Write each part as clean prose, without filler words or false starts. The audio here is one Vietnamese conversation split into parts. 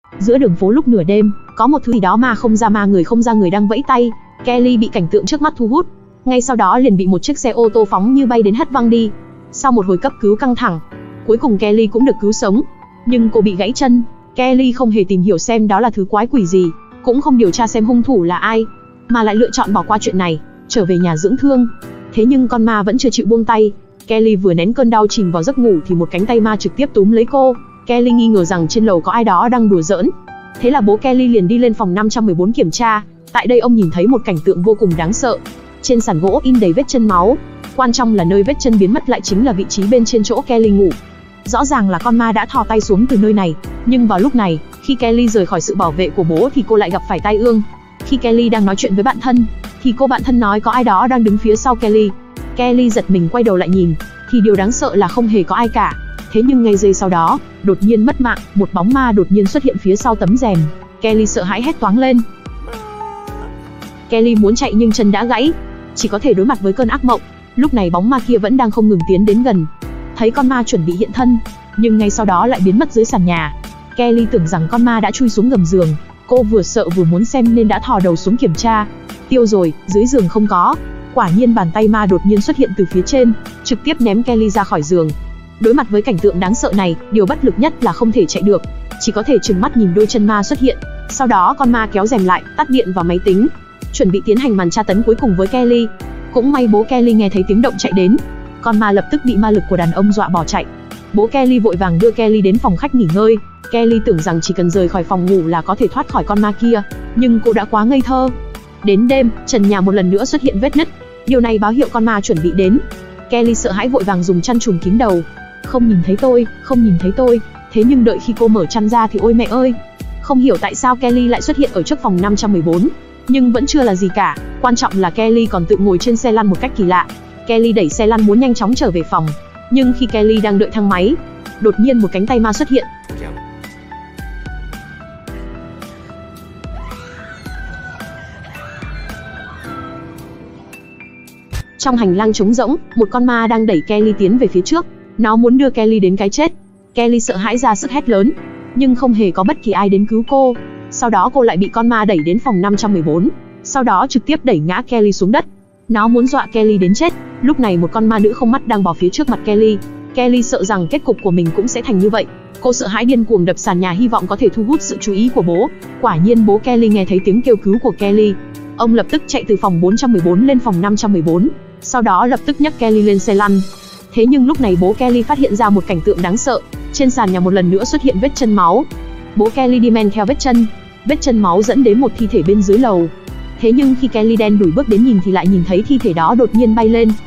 Giữa đường phố lúc nửa đêm, có một thứ gì đó ma không ra ma người không ra người đang vẫy tay. Kelly bị cảnh tượng trước mắt thu hút, ngay sau đó liền bị một chiếc xe ô tô phóng như bay đến hất văng đi. Sau một hồi cấp cứu căng thẳng, cuối cùng Kelly cũng được cứu sống, nhưng cô bị gãy chân. Kelly không hề tìm hiểu xem đó là thứ quái quỷ gì, cũng không điều tra xem hung thủ là ai, mà lại lựa chọn bỏ qua chuyện này, trở về nhà dưỡng thương. Thế nhưng con ma vẫn chưa chịu buông tay. Kelly vừa nén cơn đau chìm vào giấc ngủ thì một cánh tay ma trực tiếp túm lấy cô. Kelly nghi ngờ rằng trên lầu có ai đó đang đùa giỡn. Thế là bố Kelly liền đi lên phòng 514 kiểm tra. Tại đây ông nhìn thấy một cảnh tượng vô cùng đáng sợ. Trên sàn gỗ in đầy vết chân máu. Quan trọng là nơi vết chân biến mất lại chính là vị trí bên trên chỗ Kelly ngủ. Rõ ràng là con ma đã thò tay xuống từ nơi này. Nhưng vào lúc này, khi Kelly rời khỏi sự bảo vệ của bố thì cô lại gặp phải tai ương. Khi Kelly đang nói chuyện với bạn thân, thì cô bạn thân nói có ai đó đang đứng phía sau Kelly. Kelly giật mình quay đầu lại nhìn, thì điều đáng sợ là không hề có ai cả. Thế nhưng ngay giây sau đó, đột nhiên mất mạng, một bóng ma đột nhiên xuất hiện phía sau tấm rèm. Kelly sợ hãi hét toáng lên. Kelly muốn chạy nhưng chân đã gãy, chỉ có thể đối mặt với cơn ác mộng. Lúc này bóng ma kia vẫn đang không ngừng tiến đến gần. Thấy con ma chuẩn bị hiện thân, nhưng ngay sau đó lại biến mất dưới sàn nhà. Kelly tưởng rằng con ma đã chui xuống gầm giường. Cô vừa sợ vừa muốn xem nên đã thò đầu xuống kiểm tra. Tiêu rồi, dưới giường không có. Quả nhiên bàn tay ma đột nhiên xuất hiện từ phía trên, trực tiếp ném Kelly ra khỏi giường. Đối mặt với cảnh tượng đáng sợ này, điều bất lực nhất là không thể chạy được, chỉ có thể trừng mắt nhìn đôi chân ma xuất hiện. Sau đó con ma kéo rèm lại, tắt điện vào máy tính, chuẩn bị tiến hành màn tra tấn cuối cùng với Kelly. Cũng may bố Kelly nghe thấy tiếng động chạy đến. Con ma lập tức bị ma lực của đàn ông dọa bỏ chạy. Bố Kelly vội vàng đưa Kelly đến phòng khách nghỉ ngơi. Kelly tưởng rằng chỉ cần rời khỏi phòng ngủ là có thể thoát khỏi con ma kia, nhưng cô đã quá ngây thơ. Đến đêm, trần nhà một lần nữa xuất hiện vết nứt. Điều này báo hiệu con ma chuẩn bị đến. Kelly sợ hãi vội vàng dùng chăn trùm kín đầu. Không nhìn thấy tôi, không nhìn thấy tôi. Thế nhưng đợi khi cô mở chăn ra thì ôi mẹ ơi. Không hiểu tại sao Kelly lại xuất hiện ở trước phòng 514. Nhưng vẫn chưa là gì cả. Quan trọng là Kelly còn tự ngồi trên xe lăn một cách kỳ lạ. Kelly đẩy xe lăn muốn nhanh chóng trở về phòng. Nhưng khi Kelly đang đợi thang máy, đột nhiên một cánh tay ma xuất hiện. Trong hành lang trống rỗng, một con ma đang đẩy Kelly tiến về phía trước. Nó muốn đưa Kelly đến cái chết. Kelly sợ hãi ra sức hét lớn, nhưng không hề có bất kỳ ai đến cứu cô. Sau đó cô lại bị con ma đẩy đến phòng 514. Sau đó trực tiếp đẩy ngã Kelly xuống đất. Nó muốn dọa Kelly đến chết. Lúc này một con ma nữ không mắt đang bò phía trước mặt Kelly. Kelly sợ rằng kết cục của mình cũng sẽ thành như vậy. Cô sợ hãi điên cuồng đập sàn nhà hy vọng có thể thu hút sự chú ý của bố. Quả nhiên bố Kelly nghe thấy tiếng kêu cứu của Kelly. Ông lập tức chạy từ phòng 414 lên phòng 514. Sau đó lập tức nhấc Kelly lên xe lăn. Thế nhưng lúc này bố Kelly phát hiện ra một cảnh tượng đáng sợ. Trên sàn nhà một lần nữa xuất hiện vết chân máu. Bố Kelly đi men theo vết chân máu dẫn đến một thi thể bên dưới lầu. Thế nhưng khi Kelly đen đủi bước đến nhìn thì lại nhìn thấy thi thể đó đột nhiên bay lên.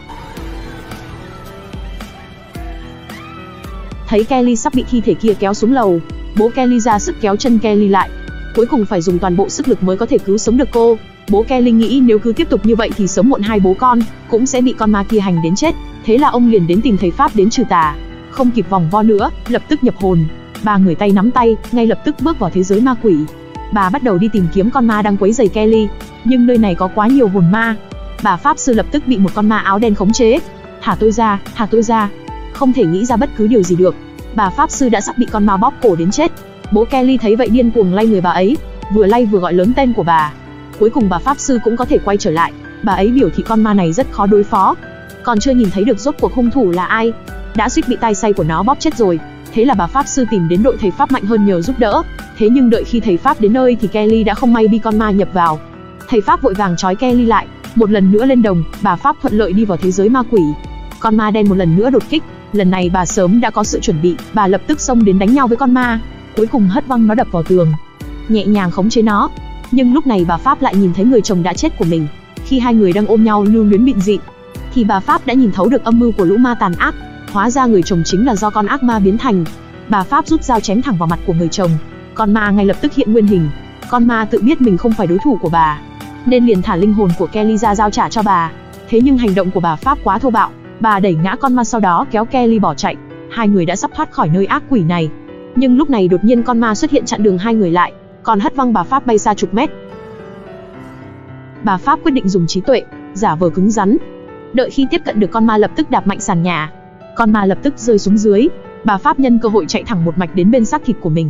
Thấy Kelly sắp bị thi thể kia kéo xuống lầu, bố Kelly ra sức kéo chân Kelly lại. Cuối cùng phải dùng toàn bộ sức lực mới có thể cứu sống được cô. Bố Kelly nghĩ nếu cứ tiếp tục như vậy thì sớm muộn hai bố con cũng sẽ bị con ma kia hành đến chết. Thế là ông liền đến tìm thầy pháp đến trừ tà. Không kịp vòng vo nữa, lập tức nhập hồn. Ba người tay nắm tay, ngay lập tức bước vào thế giới ma quỷ. Bà bắt đầu đi tìm kiếm con ma đang quấy rầy Kelly, nhưng nơi này có quá nhiều hồn ma. Bà pháp sư lập tức bị một con ma áo đen khống chế. Thả tôi ra, thả tôi ra. Không thể nghĩ ra bất cứ điều gì được. Bà pháp sư đã sắp bị con ma bóp cổ đến chết. Bố Kelly thấy vậy điên cuồng lay người bà ấy, vừa lay vừa gọi lớn tên của bà. Cuối cùng bà pháp sư cũng có thể quay trở lại. Bà ấy biểu thị con ma này rất khó đối phó. Còn chưa nhìn thấy được rốt cuộc hung thủ là ai, đã suýt bị tai say của nó bóp chết rồi. Thế là bà pháp sư tìm đến đội thầy pháp mạnh hơn nhờ giúp đỡ. Thế nhưng đợi khi thầy pháp đến nơi thì Kelly đã không may bị con ma nhập vào. Thầy pháp vội vàng trói Kelly lại. Một lần nữa lên đồng, bà pháp thuận lợi đi vào thế giới ma quỷ. Con ma đen một lần nữa đột kích. Lần này bà sớm đã có sự chuẩn bị, bà lập tức xông đến đánh nhau với con ma. Cuối cùng hất văng nó đập vào tường, nhẹ nhàng khống chế nó. Nhưng lúc này bà pháp lại nhìn thấy người chồng đã chết của mình. Khi hai người đang ôm nhau lưu luyến bịn dị, thì bà pháp đã nhìn thấu được âm mưu của lũ ma tàn ác. Hóa ra người chồng chính là do con ác ma biến thành. Bà pháp rút dao chém thẳng vào mặt của người chồng. Con ma ngay lập tức hiện nguyên hình. Con ma tự biết mình không phải đối thủ của bà, nên liền thả linh hồn của Kelly ra giao trả cho bà. Thế nhưng hành động của bà pháp quá thô bạo. Bà đẩy ngã con ma sau đó kéo Kelly bỏ chạy. Hai người đã sắp thoát khỏi nơi ác quỷ này. Nhưng lúc này đột nhiên con ma xuất hiện chặn đường hai người lại, còn hất văng bà pháp bay xa chục mét. Bà pháp quyết định dùng trí tuệ, giả vờ cứng rắn. Đợi khi tiếp cận được con ma lập tức đạp mạnh sàn nhà. Con ma lập tức rơi xuống dưới. Bà pháp nhân cơ hội chạy thẳng một mạch đến bên xác thịt của mình.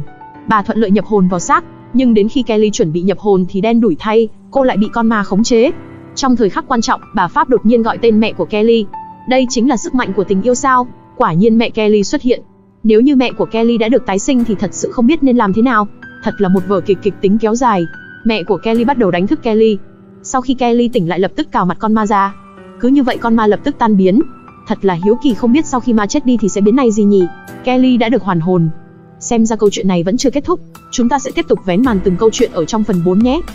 Bà thuận lợi nhập hồn vào xác, nhưng đến khi Kelly chuẩn bị nhập hồn thì đen đủi thay, cô lại bị con ma khống chế. Trong thời khắc quan trọng, bà Pháp đột nhiên gọi tên mẹ của Kelly. Đây chính là sức mạnh của tình yêu sao? Quả nhiên mẹ Kelly xuất hiện. Nếu như mẹ của Kelly đã được tái sinh thì thật sự không biết nên làm thế nào. Thật là một vở kịch kịch tính kéo dài. Mẹ của Kelly bắt đầu đánh thức Kelly. Sau khi Kelly tỉnh lại lập tức cào mặt con ma ra. Cứ như vậy con ma lập tức tan biến. Thật là hiếu kỳ không biết sau khi ma chết đi thì sẽ biến này gì nhỉ? Kelly đã được hoàn hồn. Xem ra câu chuyện này vẫn chưa kết thúc. Chúng ta sẽ tiếp tục vén màn từng câu chuyện ở trong phần 4 nhé.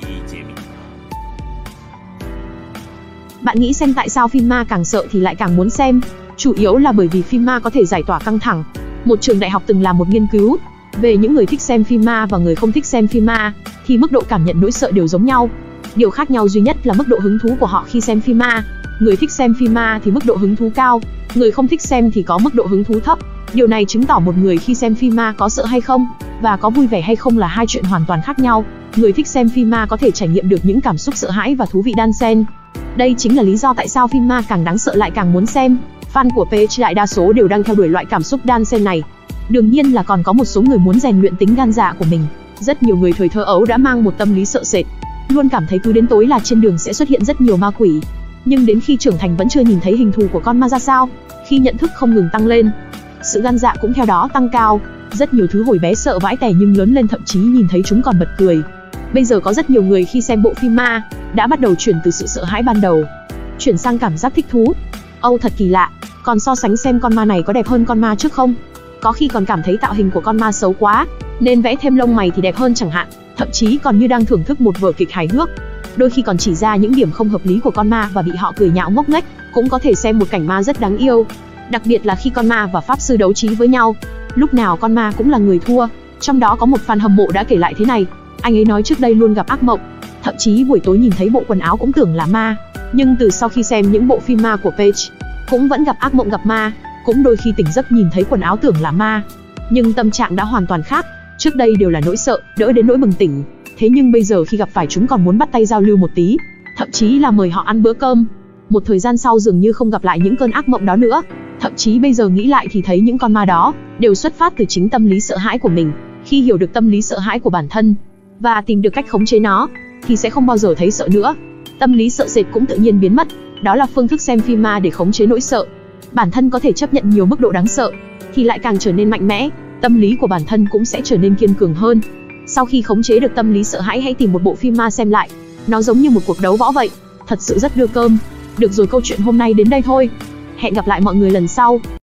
Bạn nghĩ xem tại sao phim ma càng sợ thì lại càng muốn xem? Chủ yếu là bởi vì phim ma có thể giải tỏa căng thẳng. Một trường đại học từng làm một nghiên cứu về những người thích xem phim ma và người không thích xem phim ma, thì mức độ cảm nhận nỗi sợ đều giống nhau. Điều khác nhau duy nhất là mức độ hứng thú của họ khi xem phim ma. Người thích xem phim ma thì mức độ hứng thú cao, người không thích xem thì có mức độ hứng thú thấp. Điều này chứng tỏ một người khi xem phim ma có sợ hay không, và có vui vẻ hay không là hai chuyện hoàn toàn khác nhau. Người thích xem phim ma có thể trải nghiệm được những cảm xúc sợ hãi và thú vị đan xen. Đây chính là lý do tại sao phim ma càng đáng sợ lại càng muốn xem. Fan của Page đại đa số đều đang theo đuổi loại cảm xúc đan xen này. Đương nhiên là còn có một số người muốn rèn luyện tính gan dạ của mình. Rất nhiều người thời thơ ấu đã mang một tâm lý sợ sệt, luôn cảm thấy cứ đến tối là trên đường sẽ xuất hiện rất nhiều ma quỷ. Nhưng đến khi trưởng thành vẫn chưa nhìn thấy hình thù của con ma ra sao. Khi nhận thức không ngừng tăng lên, sự gan dạ cũng theo đó tăng cao. Rất nhiều thứ hồi bé sợ vãi tẻ nhưng lớn lên thậm chí nhìn thấy chúng còn bật cười. Bây giờ có rất nhiều người khi xem bộ phim ma đã bắt đầu chuyển từ sự sợ hãi ban đầu chuyển sang cảm giác thích thú. Âu thật kỳ lạ, còn so sánh xem con ma này có đẹp hơn con ma trước không? Có khi còn cảm thấy tạo hình của con ma xấu quá, nên vẽ thêm lông mày thì đẹp hơn chẳng hạn. Thậm chí còn như đang thưởng thức một vở kịch hài hước. Đôi khi còn chỉ ra những điểm không hợp lý của con ma và bị họ cười nhạo ngốc nghếch. Cũng có thể xem một cảnh ma rất đáng yêu. Đặc biệt là khi con ma và pháp sư đấu trí với nhau, lúc nào con ma cũng là người thua. Trong đó có một fan hâm mộ đã kể lại thế này: anh ấy nói trước đây luôn gặp ác mộng, thậm chí buổi tối nhìn thấy bộ quần áo cũng tưởng là ma. Nhưng từ sau khi xem những bộ phim ma của Page, cũng vẫn gặp ác mộng gặp ma, cũng đôi khi tỉnh giấc nhìn thấy quần áo tưởng là ma. Nhưng tâm trạng đã hoàn toàn khác. Trước đây đều là nỗi sợ, đỡ đến nỗi bừng tỉnh. Thế nhưng bây giờ khi gặp phải chúng còn muốn bắt tay giao lưu một tí, thậm chí là mời họ ăn bữa cơm. Một thời gian sau dường như không gặp lại những cơn ác mộng đó nữa. Thậm chí bây giờ nghĩ lại thì thấy những con ma đó đều xuất phát từ chính tâm lý sợ hãi của mình. Khi hiểu được tâm lý sợ hãi của bản thân và tìm được cách khống chế nó, thì sẽ không bao giờ thấy sợ nữa. Tâm lý sợ sệt cũng tự nhiên biến mất. Đó là phương thức xem phim ma để khống chế nỗi sợ. Bản thân có thể chấp nhận nhiều mức độ đáng sợ, thì lại càng trở nên mạnh mẽ. Tâm lý của bản thân cũng sẽ trở nên kiên cường hơn. Sau khi khống chế được tâm lý sợ hãi, hãy tìm một bộ phim ma xem lại. Nó giống như một cuộc đấu võ vậy. Thật sự rất đưa cơm. Được rồi, câu chuyện hôm nay đến đây thôi. Hẹn gặp lại mọi người lần sau.